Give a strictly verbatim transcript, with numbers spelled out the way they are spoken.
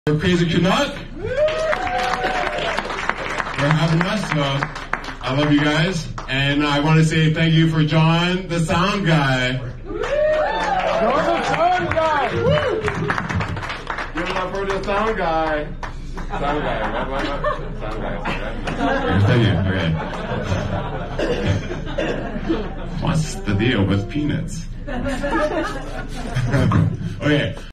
For Crazy Canuck for having us. So I love you guys, and I want to say thank you for John, the sound guy. John, the sound guy. Give it up for the sound guy. Sound guy. What, what, what? Sound guy. Thank you. Okay. What's the deal with peanuts? Okay.